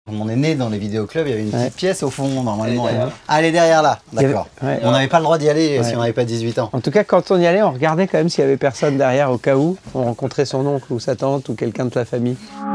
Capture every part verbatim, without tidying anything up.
On est né dans les vidéoclubs, il y avait une petite ouais. pièce au fond, normalement. Elle est derrière. Ah, elle est derrière là, avait... d'accord. Ouais. On n'avait pas le droit d'y aller ouais. si on n'avait pas dix-huit ans. En tout cas, quand on y allait, on regardait quand même s'il y avait personne derrière, au cas où on rencontrait son oncle ou sa tante ou quelqu'un de la famille.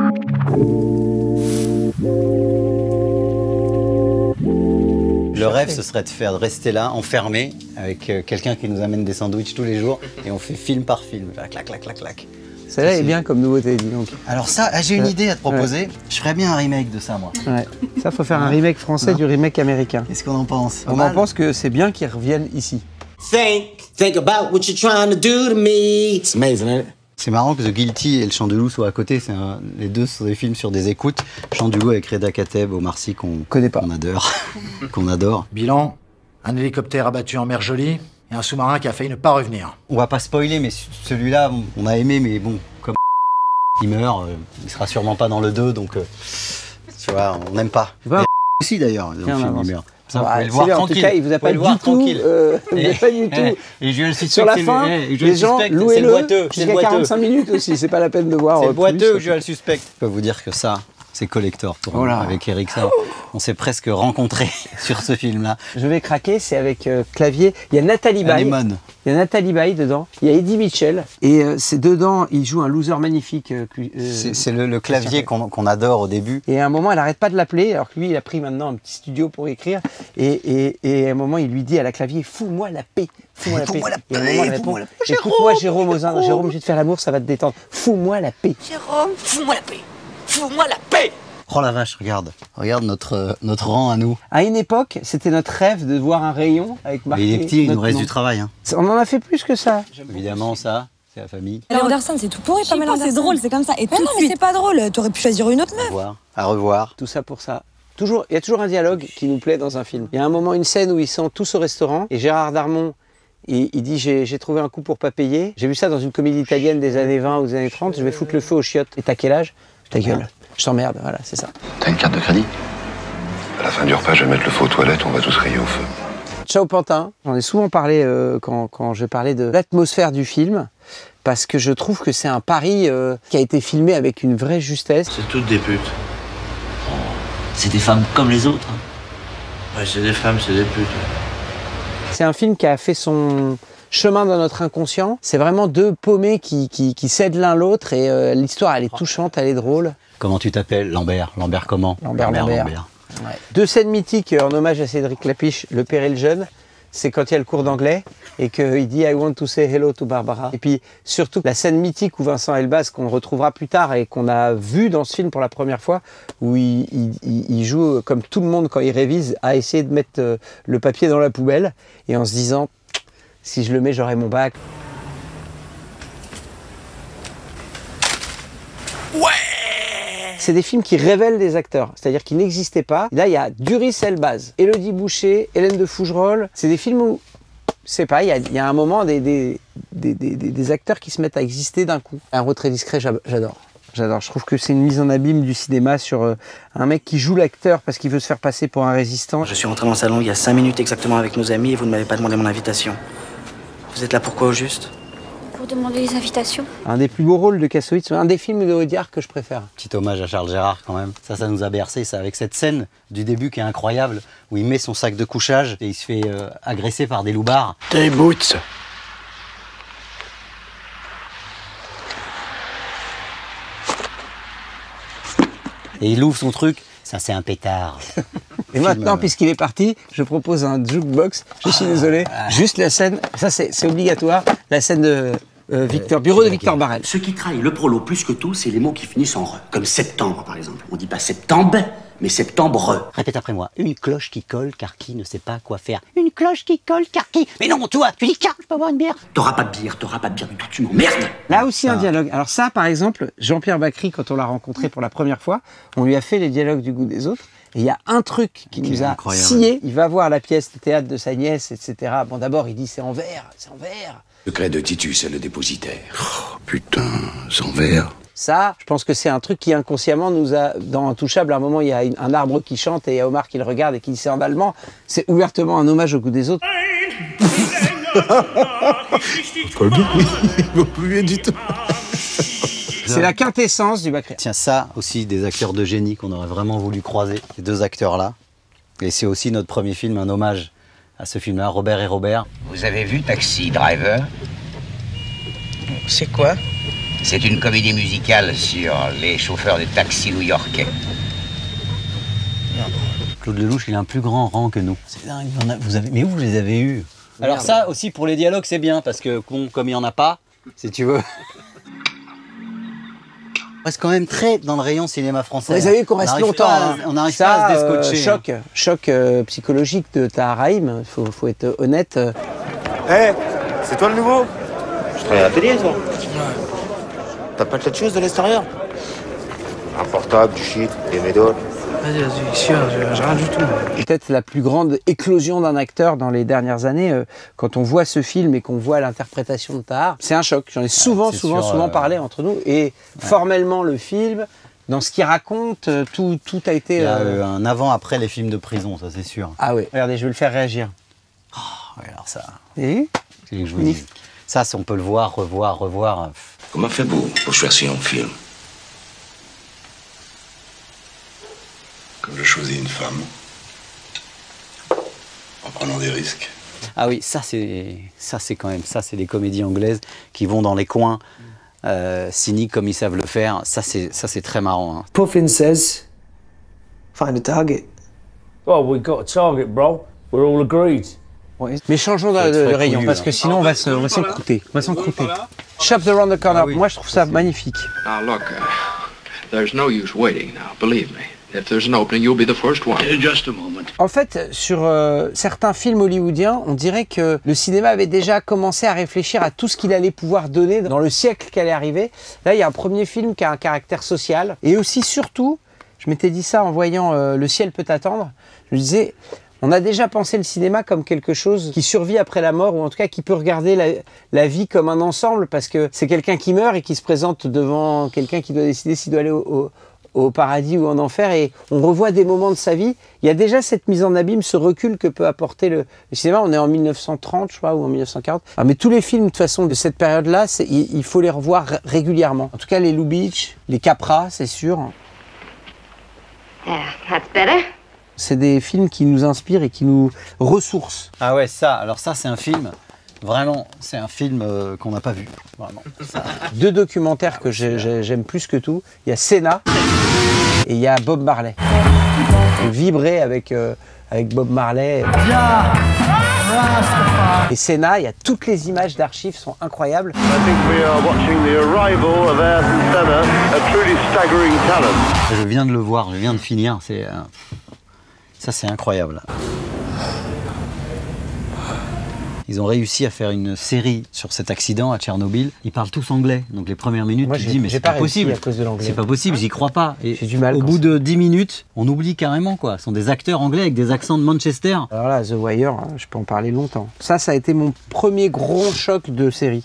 Le rêve, ce serait de faire de rester là, enfermé, avec euh, quelqu'un qui nous amène des sandwichs tous les jours, et on fait film par film. Clac, clac, clac, clac. Celle-là est bien comme nouveauté, dis donc. Alors ça, ah, j'ai une ouais. idée à te proposer. Ouais. Je ferais bien un remake de ça, moi. Ouais. Ça, faut faire un remake français non. du remake américain. Qu'est-ce qu'on en pense? On en pense que c'est bien qu'ils reviennent ici. Think, think about what you're trying to do to me. It's amazing, isn't it? C'est marrant que The Guilty et Le Chant du Loup soient à côté. Un... Les deux sont des films sur des écoutes. Chant du Loup avec Reda Kateb, Omar Sy qu'on connaît pas, qu'on adore, qu'on adore. Bilan, un hélicoptère abattu en mer Jolie et un sous-marin qui a failli ne pas revenir. On va pas spoiler, mais celui-là, on a aimé, mais bon, comme il meurt, euh, il sera sûrement pas dans le deux, donc euh, tu vois, on n'aime pas. Bah, aussi d'ailleurs, dans le film, il meurt. Ça, ah, le voir bien, tranquille. En tout cas, il vous a pas, du tout, euh, et, pas du tout. Et je le Sur la fin, le, et je les gens, louez-le jusqu'à quarante-cinq minutes aussi. C'est pas la peine de voir. C'est euh, boiteux, plus, je le suspecte. Je peux vous dire que ça, c'est collector pour oh là. Avec Eric Saur. On s'est presque rencontrés sur ce film-là. Je vais craquer, c'est avec euh, clavier. Il y a Nathalie Baye. Il y a Nathalie Baye dedans. Il y a Eddie Mitchell. Et euh, c'est dedans, il joue un loser magnifique. Euh, euh, c'est le, le clavier qu'on qu'on adore au début. Et à un moment, elle n'arrête pas de l'appeler, alors que lui, il a pris maintenant un petit studio pour écrire. Et, et, et à un moment, il lui dit à la clavier, fous-moi la paix. Fous-moi la paix. Fous-moi la paix. Et à un moment, elle répond, écoute-moi, Jérôme, aux Indes. Jérôme, je vais te faire l'amour, ça va te détendre. Fous-moi la paix. Jérôme, fous-moi la paix. Fous-moi la paix. Oh la vache, regarde, regarde notre, euh, notre rang à nous. À une époque, c'était notre rêve de voir un rayon avec marqué. Mais il est petit, il nous reste nom. Du travail. Hein. On en a fait plus que ça. Évidemment, ça, c'est la famille. Alors Anderson, c'est tout pourri, pas mal. C'est drôle, c'est comme ça. Et mais tout non, mais c'est pas drôle. T'aurais pu choisir une autre meuf. À revoir. À revoir. Tout ça pour ça. Toujours, il y a toujours un dialogue qui nous plaît dans un film. Il y a un moment, une scène où ils sont tous au restaurant et Gérard Darmon. Il, il dit j'ai trouvé un coup pour pas payer. J'ai vu ça dans une comédie italienne des années vingt ou des années trente. Je vais foutre le feu aux chiottes. Et t'as quel âge? Ta gueule. Je t'emmerde, voilà, c'est ça. T'as une carte de crédit? À la fin du repas, je vais mettre le feu aux toilettes, on va tous rayer au feu. Ciao Pantin. J'en ai souvent parlé euh, quand, quand je parlais de l'atmosphère du film, parce que je trouve que c'est un pari euh, qui a été filmé avec une vraie justesse. C'est toutes des putes. Oh, c'est des femmes comme les autres. Ouais, c'est des femmes, c'est des putes. C'est un film qui a fait son chemin dans notre inconscient. C'est vraiment deux paumés qui, qui, qui s'aident l'un l'autre et euh, l'histoire, elle est touchante, elle est drôle. Comment tu t'appelles? Lambert. Lambert comment? Lambert, Lambert. Lambert. Lambert. Ouais. Deux scènes mythiques en hommage à Cédric Lapiche, Le Père et le Jeune. C'est quand il y a le cours d'anglais et qu'il dit « I want to say hello to Barbara ». Et puis surtout la scène mythique où Vincent Elbaz, qu'on retrouvera plus tard et qu'on a vu dans ce film pour la première fois, où il, il, il joue comme tout le monde quand il révise, à essayer de mettre le papier dans la poubelle et en se disant « si je le mets, j'aurai mon bac ». C'est des films qui révèlent des acteurs, c'est-à-dire qui n'existaient pas. Là, il y a Duris Elbaz, Élodie Boucher, Hélène de Fougerolles. C'est des films où, je sais pas, il y a, il y a un moment des, des, des, des, des acteurs qui se mettent à exister d'un coup. Un rôle très discret, j'adore. J'adore. Je trouve que c'est une mise en abîme du cinéma sur euh, un mec qui joue l'acteur parce qu'il veut se faire passer pour un résistant. Je suis rentré dans le salon il y a cinq minutes exactement avec nos amis et vous ne m'avez pas demandé mon invitation. Vous êtes là pourquoi au juste? Pour demander les invitations. Un des plus beaux rôles de Kassovitz, un des films de Audiard que je préfère. Petit hommage à Charles Gérard quand même. Ça, ça nous a bercé, ça, avec cette scène du début qui est incroyable, où il met son sac de couchage et il se fait euh, agresser par des loupards. Tes boots. Et il ouvre son truc. Ça, c'est un pétard. Et maintenant, puisqu'il est parti, je propose un jukebox. Je suis désolé. Juste la scène, ça c'est obligatoire, la scène de euh, Victor, bureau de Victor Barrel. Ce qui trahit le prolo plus que tout, c'est les mots qui finissent en re. Comme septembre, par exemple. On dit pas septembre, mais septembre. Répète après moi. Une cloche qui colle, car qui ne sait pas quoi faire. Une cloche qui colle, car qui... Mais non, toi, tu dis tiens, je peux avoir une bière. T'auras pas de bière, t'auras pas de bière du tout, tu m'emmerdes. Là aussi un dialogue. Alors ça, par exemple, Jean-Pierre Bacry, quand on l'a rencontré pour la première fois, on lui a fait les dialogues du goût des autres. Et il y a un truc qui nous a scié. Il va voir la pièce de théâtre de sa nièce, et cetera. Bon, d'abord, il dit c'est en verre, c'est en verre. Le secret de Titus est le dépositaire. Oh, putain, c'est en verre. Ça, je pense que c'est un truc qui inconsciemment nous a... Dans Intouchable, à un moment, il y a une, un arbre qui chante et il y a Omar qui le regarde et qui dit c'est en allemand. C'est ouvertement un hommage au goût des autres. Colle bien, il va plus bien du tout. C'est la quintessence du Bacria. Tiens, ça aussi, des acteurs de génie qu'on aurait vraiment voulu croiser, ces deux acteurs-là. Et c'est aussi notre premier film, un hommage à ce film-là, Robert et Robert. Vous avez vu Taxi Driver? C'est quoi? C'est une comédie musicale sur les chauffeurs de taxi new-yorkais. Claude Lelouch, il a un plus grand rang que nous. C'est dingue, on a, vous avez, mais où vous les avez eus? Alors ça aussi, pour les dialogues, c'est bien, parce que comme il n'y en a pas, si tu veux... On reste quand même très dans le rayon cinéma français. Vous avez vu qu'on reste longtemps. À, on n'arrive pas à se descotcher. Euh, choc, hein. choc euh, psychologique de Tahar Rahim, il faut, faut être honnête. Hé, hey, c'est toi le nouveau? Je travaille à l'atelier, toi. T'as pas de quelque chose de l'extérieur? Un portable, du shit, des médocs. Vas-y, vas-y, sûr, j'ai rien du tout. Peut-être la plus grande éclosion d'un acteur dans les dernières années, euh, quand on voit ce film et qu'on voit l'interprétation de Tahar, c'est un choc. J'en ai souvent, souvent, sûr, souvent euh... parlé entre nous. Et ouais. formellement, le film, dans ce qu'il raconte, tout, tout a été... Il y a euh... euh, un avant-après les films de prison, ça c'est sûr. Ah oui, regardez, je vais le faire réagir. Oh, ouais, alors ça... Et que je vous dis. Ça, on peut le voir, revoir, revoir. Comment faites-vous pour choisir un film? Comme je choisis une femme, en prenant des risques. Ah oui, ça c'est ça c'est quand même ça c'est des comédies anglaises qui vont dans les coins euh, cyniques comme ils savent le faire. Ça c'est ça c'est très marrant. Hein. Puffin says, find a target. Oh, we got a target, bro. We're all agreed. Ouais. Mais changeons de, de, de rayon, parce que sinon on va se, on va s'encrouter. On va s'encrouter. Chops around the corner. Ah oui. Moi je trouve ça magnifique. Now look, uh, there's no use waiting now. Believe me. If there's an opening, you'll be the first one. Just a moment. En fait, sur euh, certains films hollywoodiens, on dirait que le cinéma avait déjà commencé à réfléchir à tout ce qu'il allait pouvoir donner dans le siècle qui allait arriver. Là, il y a un premier film qui a un caractère social. Et aussi, surtout, je m'étais dit ça en voyant euh, Le ciel peut attendre. Je me disais, on a déjà pensé le cinéma comme quelque chose qui survit après la mort, ou en tout cas qui peut regarder la, la vie comme un ensemble, parce que c'est quelqu'un qui meurt et qui se présente devant quelqu'un qui doit décider s'il doit aller au... au au paradis ou en enfer, et on revoit des moments de sa vie. Il y a déjà cette mise en abîme, ce recul que peut apporter le, le cinéma. On est en mille neuf cent trente, je crois, ou en mille neuf cent quarante. Ah, mais tous les films, de toute façon, de cette période-là, il, il faut les revoir régulièrement. En tout cas, les Lubitsch, les Capra, c'est sûr. Yeah, that's better. C'est des films qui nous inspirent et qui nous ressourcent. Ah ouais, ça, alors ça, c'est un film... Vraiment, c'est un film euh, qu'on n'a pas vu. Vraiment. Ça. Deux documentaires que j'aime plus que tout. Il y a Senna et il y a Bob Marley. Vibrer avec, euh, avec Bob Marley. Et Senna, il y a toutes les images d'archives sont incroyables. Je viens de le voir, je viens de finir. C'est, euh, ça, c'est incroyable. Ils ont réussi à faire une série sur cet accident à Tchernobyl. Ils parlent tous anglais. Donc les premières minutes, moi, tu te dis, mais c'est pas, pas possible. C'est pas possible, j'y crois pas. Et j'ai du mal. Au bout ça. de dix minutes, on oublie carrément quoi. Ce sont des acteurs anglais avec des accents de Manchester. Alors là, The Wire, je peux en parler longtemps. Ça, ça a été mon premier gros choc de série.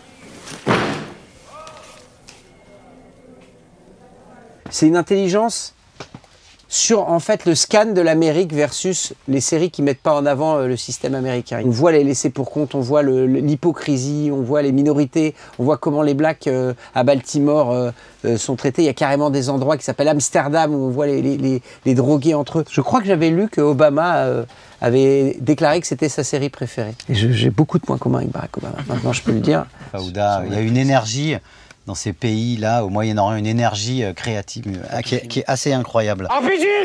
C'est une intelligence sur en fait le scan de l'Amérique versus les séries qui mettent pas en avant euh, le système américain. On voit les laissés pour compte, on voit l'hypocrisie, on voit les minorités, on voit comment les blacks euh, à Baltimore euh, euh, sont traités. Il y a carrément des endroits qui s'appellent Amsterdam où on voit les, les, les, les drogués entre eux. Je crois que j'avais lu que Obama euh, avait déclaré que c'était sa série préférée. Et j'ai beaucoup de points communs avec Barack Obama. Maintenant, je peux le dire. Fauda, il y a une énergie dans ces pays-là, au Moyen-Orient, une énergie euh, créative euh, qui, est, qui est assez incroyable. R P G !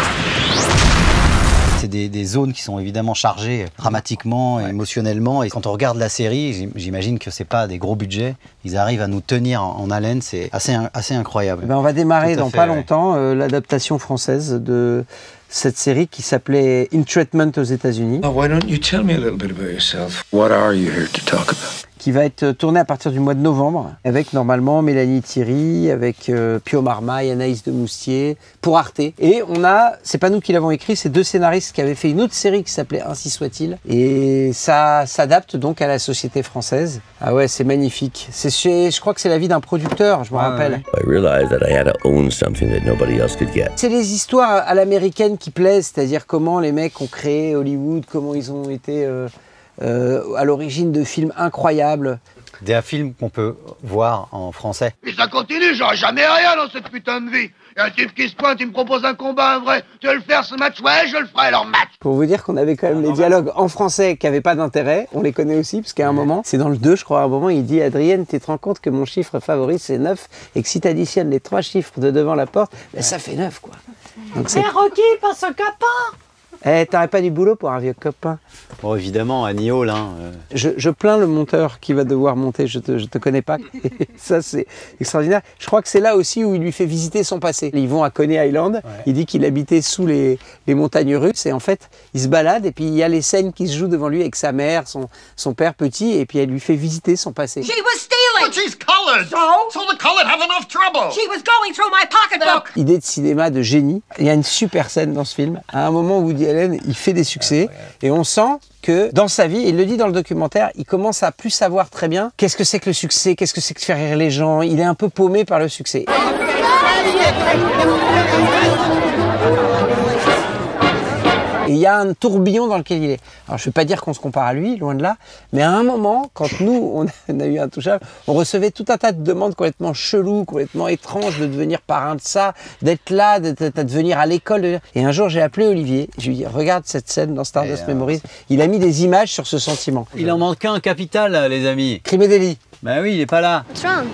C'est des, des zones qui sont évidemment chargées dramatiquement, ouais. émotionnellement. Et quand on regarde la série, j'imagine que c'est pas des gros budgets. Ils arrivent à nous tenir en, en haleine. C'est assez, assez incroyable. Ben on va démarrer dans fait, pas ouais. longtemps euh, l'adaptation française de cette série qui s'appelait In Treatment aux États-Unis. Oh, why don't you tell me a little bit about yourself? What are you here to talk about? Qui va être tournée à partir du mois de novembre, avec normalement Mélanie Thierry, avec euh, Pio Marmaille, Anaïs de Moustier, pour Arte. Et on a, c'est pas nous qui l'avons écrit, c'est deux scénaristes qui avaient fait une autre série qui s'appelait Ainsi soit-il. Et ça s'adapte donc à la société française. Ah ouais, c'est magnifique. C'est, je crois que c'est la vie d'un producteur, je me ah, rappelle. I realized that I had to own something that nobody else could get. C'est les histoires à l'américaine qui plaisent, c'est-à-dire comment les mecs ont créé Hollywood, comment ils ont été... Euh, Euh, à l'origine de films incroyables. Des films qu'on peut voir en français. Et ça continue, j'aurai jamais rien dans cette putain de vie. Il y a un type qui se pointe, il me propose un combat, un vrai. Tu veux le faire ce match? Ouais, je le ferai, alors match. Pour vous dire qu'on avait quand même les dialogues en français qui n'avaient pas d'intérêt, on les connaît aussi, parce qu'à un moment, c'est dans le deux, je crois, à un moment, il dit « Adrienne, tu te rends compte que mon chiffre favori, c'est neuf, et que si tu additionnes les trois chiffres de devant la porte, ben, ça fait neuf, quoi. » Mais Rocky, pas ce copain. Eh, t'aurais pas du boulot pour un vieux copain. Bon, évidemment, Annie Hall, hein. Euh... Je, je plains le monteur qui va devoir monter, je te, je te connais pas. Ça, c'est extraordinaire. Je crois que c'est là aussi où il lui fait visiter son passé. Ils vont à Coney Island, ouais. Il dit qu'il habitait sous les, les montagnes russes, et en fait, il se balade, et puis il y a les scènes qui se jouent devant lui avec sa mère, son, son père petit, et puis elle lui fait visiter son passé. She was stealing! But she's colored! So? So the colored have enough trouble! She was going through my pocketbook! Idée de cinéma de génie. Il y a une super scène dans ce film. À un moment où Woody Allen, il fait des succès, et on sent que dans sa vie, il le dit dans le documentaire, il commence à plus savoir très bien qu'est-ce que c'est que le succès, qu'est-ce que c'est que faire rire les gens. Il est un peu paumé par le succès. Et il y a un tourbillon dans lequel il est. Alors je ne vais pas dire qu'on se compare à lui, loin de là, mais à un moment, quand nous, on a eu Intouchable, on recevait tout un tas de demandes complètement cheloues, complètement étranges, de devenir parrain de ça, d'être là, de, de, de venir à l'école. Et un jour, j'ai appelé Olivier, je lui ai dit, regarde cette scène dans Stardust euh, Memories. Il a mis des images sur ce sentiment. Il en manque un capital, les amis. Crime et délit. Ben oui, il n'est pas là. What's wrong?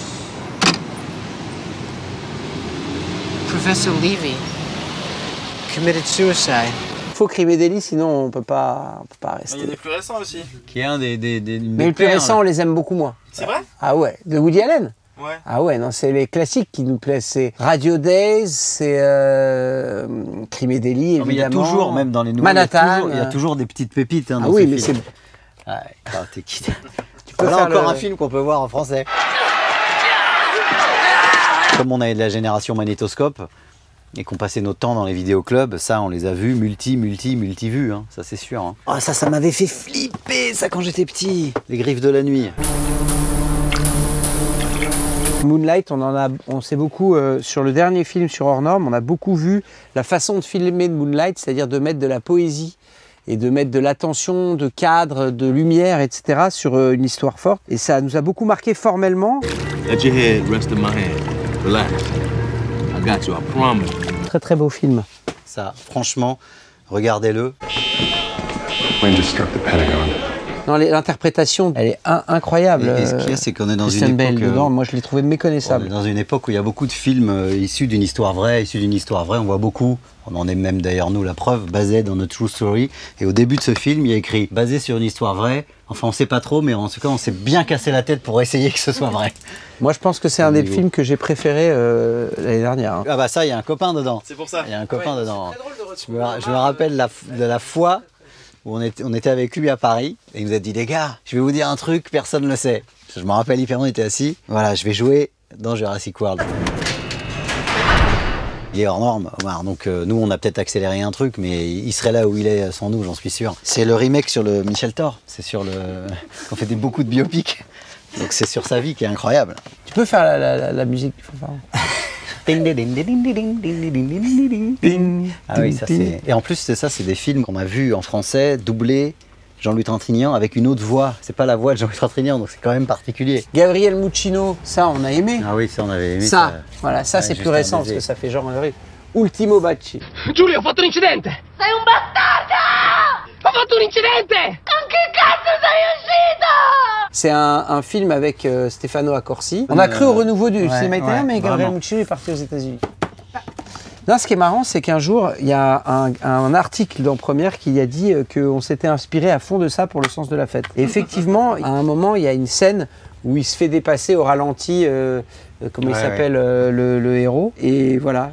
Professor Levy committed suicide. Il faut Crime et délit, sinon on peut pas, on peut pas rester. Il y a des plus récents aussi. Qui est un des, des, des Mais les plus récents, on les aime beaucoup moins. C'est vrai? Ah ouais, de Woody Allen. Ouais. Ah ouais, non, c'est les classiques qui nous plaisent. C'est Radio Days, c'est euh, Crime et délit, évidemment. Non, mais il y a toujours, même dans les nouveaux, Manhattan. Il y a toujours, il y a toujours des petites pépites. Hein, ah dans oui, ces mais films. c'est... Ah, t'es quitte. Tu peux voilà faire encore le... un film qu'on peut voir en français. Comme on est de la génération magnétoscope, et qu'on passait notre temps dans les vidéoclubs, ça on les a vus multi, multi, multi vus, hein, ça c'est sûr. Hein. Oh, ça, ça m'avait fait flipper ça quand j'étais petit. Les Griffes de la nuit. Moonlight, on en a, on sait beaucoup euh, sur le dernier film sur Hors Normes, on a beaucoup vu la façon de filmer de Moonlight, c'est-à-dire de mettre de la poésie et de mettre de l'attention, de cadre, de lumière, et cetera sur euh, une histoire forte. Et ça nous a beaucoup marqué formellement. Let your head rest in my hand. Relax. I got you, I promise. Très très beau film. Ça, franchement, regardez-le. Plane just struck the Pentagon. L'interprétation, elle est in incroyable. Et, et ce qu'il y a, c'est qu'on est dans une époque... Bell dedans, moi je l'ai trouvé méconnaissable. On est dans une époque où il y a beaucoup de films euh, issus d'une histoire vraie, issus d'une histoire vraie. On voit beaucoup, on en est même d'ailleurs nous la preuve, basé dans notre true story. Et au début de ce film, il y a écrit basé sur une histoire vraie. Enfin, on sait pas trop, mais en tout cas, on s'est bien cassé la tête pour essayer que ce soit vrai. Moi, je pense que c'est un des films que j'ai préféré euh, l'année dernière. Hein. Ah bah ça, il y a un copain dedans. C'est pour ça. Il y a un copain ouais, dedans. Je me, je me rappelle la, de la fois où on était, on était avec lui à Paris et il nous a dit, les gars, je vais vous dire un truc, personne ne le sait. Je me rappelle hyper, on était assis. Voilà, je vais jouer dans Jurassic World. Il est hors norme, Omar. Donc euh, nous, on a peut-être accéléré un truc, mais il serait là où il est sans nous, j'en suis sûr. C'est le remake sur le Michel Thor. C'est sur le... On fait des, beaucoup de biopics. Donc c'est sur sa vie qui est incroyable. Tu peux faire la, la, la, la musique du fanfare. Ah oui, ça c'est... Et en plus, c'est ça, c'est des films qu'on a vus en français, doublés, Jean-Louis Trintignant, avec une autre voix. C'est pas la voix de Jean-Louis Trintignant, donc c'est quand même particulier. Gabriel Muccino, ça on a aimé. Ah oui, ça on avait aimé. Ça, ça voilà, ça ouais, c'est plus récent, parce que ça fait genre... Ultimo Baci. Giulio, ho fatto un incidente! Sei un bastardo! Ho fatto un incidente! Con che cazzo sei uscito? C'est un, un film avec euh, Stefano Accorsi. On a cru au renouveau du ouais, cinéma italien, ouais, mais Gabriel Muccino est parti aux États-Unis. Non, ce qui est marrant, c'est qu'un jour, il y a un, un article dans Première qui a dit qu'on s'était inspiré à fond de ça pour Le Sens de la Fête. Et effectivement, à un moment, il y a une scène où il se fait dépasser au ralenti, euh, comment ouais, il s'appelle, ouais. euh, le, le héros. Et voilà.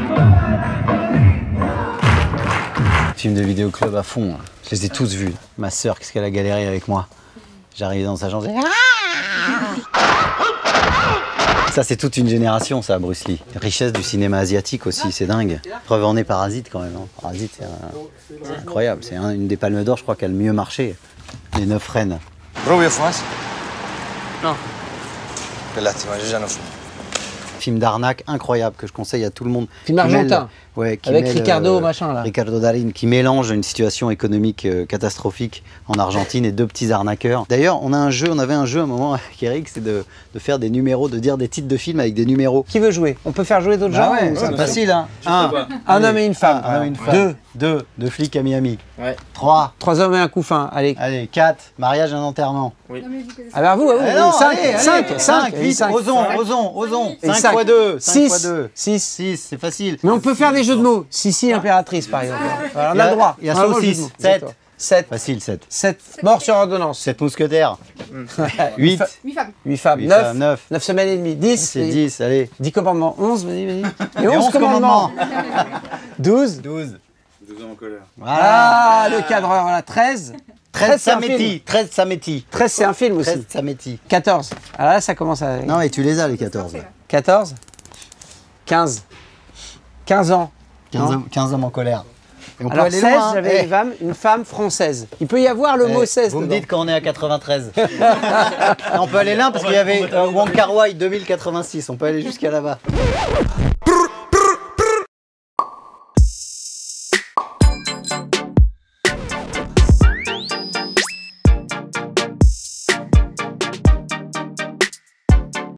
Film de vidéoclub à fond. Je les ai tous vus. Ma sœur, qu'est-ce qu'elle a galéré avec moi. J'arrivais dans sa chambre. Ça, c'est toute une génération, ça, Bruce Lee. Richesse du cinéma asiatique aussi, c'est dingue. Preuve en est Parasite, quand même. Hein. Parasite, c'est un... incroyable. C'est un, une des palmes d'or, je crois, qui a le mieux marché. Les Neuf Reines. Provi a fumarsi? No. Quell'attimo, j'ai jamais fumé. Film d'arnaque incroyable que je conseille à tout le monde. Film argentin. Ouais, qui Avec mêle, Ricardo, euh, machin, là. Ricardo Darín, qui mélange une situation économique euh, catastrophique en Argentine et deux petits arnaqueurs. D'ailleurs, on a un jeu, on avait un jeu à un moment avec Eric, c'est de, de faire des numéros, de dire des titres de films avec des numéros. Qui veut jouer? On peut faire jouer d'autres Bah gens? ouais, ou- c'est facile, hein. Un, Un homme et une femme. un homme et une femme. Deux. Deux, deux flics à Miami. Ouais. Trois. Trois hommes et un couffin. Allez. Allez, quatre, mariage et un enterrement. Oui. Ah bah vous, ah oui, Eh non, cinq, allez, cinq, allez, cinq, cinq, vite, cinq. osons, osons, osons. Et cinq cinq. fois deux, cinq Six. fois deux. six. six, c'est facile. Mais on peut faire des jeux de mots. Sissi impératrice, par exemple. Alors, on Il y a a- le droit. il y a On le droit au jeu de saucisse. mots. Sept. D'accord. sept. Facile, sept. sept. Mort sur ordonnance. sept mousquetaires. huit. huit femmes. huit femmes. Huit neuf. femmes, neuf. neuf semaines et demie. dix. C'est dix, allez. dix commandements. onze, vas-y, vas-y. Et Et onze onze commandements. douze. douze. douze hommes en colère. Ah, le cadreur, voilà. treize. treize, c'est un Sametti. film. treize, Sametti. treize, c'est un film aussi. treize, Sametti. quatorze. Alors là, ça commence à... Non, et tu les as, les quatorze. quatorze. quinze. quinze ans. quinze, Non. hommes, quinze hommes en colère. Et on peut Alors aller seize, loin, hein. j'avais Eh. une femme, une femme française. Il peut y avoir le Eh, mot seize Vous me dedans. dites qu'on est à quatre-vingt-treize. Non, on peut aller là parce qu'il y avait euh, Wong Kar-wai deux mille quatre-vingt-six. On peut aller jusqu'à là-bas.